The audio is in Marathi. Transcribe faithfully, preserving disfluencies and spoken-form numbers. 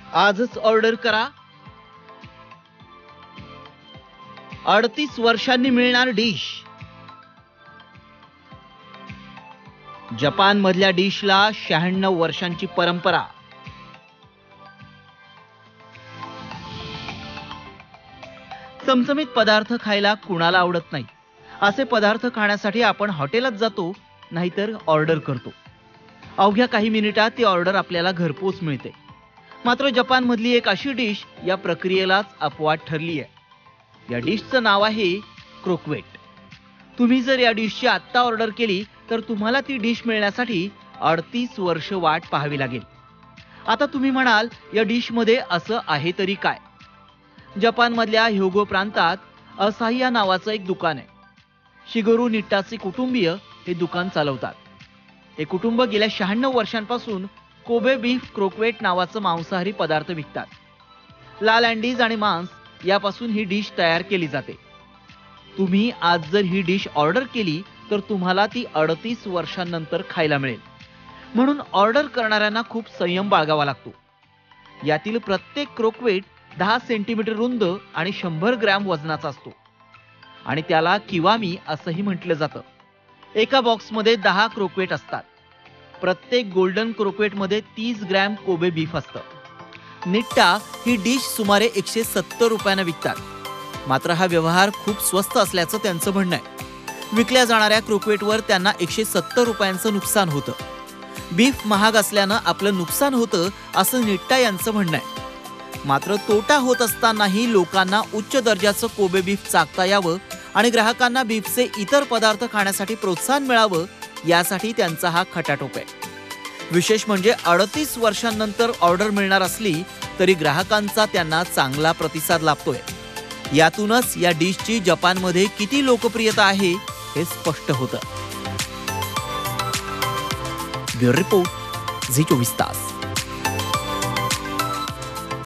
आजच ऑर्डर करा. अडतीस वर्षांनी मिळणार डिश. जपान मधल्या डिशला शहाण्णव वर्षांची परंपरा. चमचमीत पदार्थ खायला कुणाला आवडत नाही. असे पदार्थ खाण्यासाठी आपण हॉटेलात जातो, नाहीतर ऑर्डर करतो. अवघ्या काही मिनिटात ती ऑर्डर आपल्याला घरपोच मिळते. मात्र जपान मधली एक अशी डिश या प्रक्रियेलाच अपवाद ठरली आहे. या डिशचं नाव आहे क्रोकवेट. तुम्ही जर या डिशची आत्ता ऑर्डर केली तर तुम्हाला ती डिश मिळण्यासाठी अडतीस वर्ष वाट पाहावी लागेल. आता तुम्ही म्हणाल, या डिश मध्ये असं आहे तरी काय? जपान मधल्या ह्योगो प्रांतात असाहिया नावाचं एक दुकान आहे. शिगोरू निट्टाचे कुटुंबीय हे दुकान चालवतात. हे कुटुंब गेल्या शहाण्णव वर्षांपासून कोबे बीफ क्रोकवेट नावाचं मांसाहारी पदार्थ विकतात. लाल अँडीज आणि मांस यापासून ही डिश तयार केली जाते. तुम्ही आज जर ही डिश ऑर्डर केली तर तुम्हाला ती अडतीस वर्षांनंतर खायला मिळेल. म्हणून ऑर्डर करणाऱ्यांना खूप संयम बाळगावा लागतो. यातील प्रत्येक क्रोकवेट दहा सेंटीमीटर रुंद आणि शंभर ग्रॅम वजनाचा असतो आणि त्याला किवामी असंही म्हटलं जातं. एका बॉक्समध्ये दहा क्रोकवेट असतात. प्रत्येक गोल्डन क्रोकवेटमध्ये तीस ग्रॅम कोबे बीफ असतं. निट्टा ही डिश सुमारे एकशे सत्तर रुपयांना विकतात. मात्र हा व्यवहार खूप स्वस्त असल्याचं त्यांचं म्हणणं आहे. विकल्या जाणाऱ्या क्रोकवेटवर त्यांना एकशे सत्तर रुपयांचं नुकसान होतं. बीफ महाग असल्यानं आपलं नुकसान होतं असं निट्टा यांचं म्हणणं आहे. मात्र तोटा होत असतानाही लोकांना उच्च दर्जाचं कोबे बीफ चाखता यावं आणि ग्राहकांना बीफचे इतर पदार्थ खाण्यासाठी प्रोत्साहन मिळावं, यासाठी त्यांचा हा खटाटोप आहे. विशेष म्हणजे अडतीस वर्षांनंतर ऑर्डर मिळणार असली तरी ग्राहकांचा त्यांना चांगला प्रतिसाद लाभतोय. यातूनच या डिशची जपानमध्ये किती लोकप्रियता आहे हे स्पष्ट होतं. ब्युरो रिपोर्ट, झी चोवीस तास.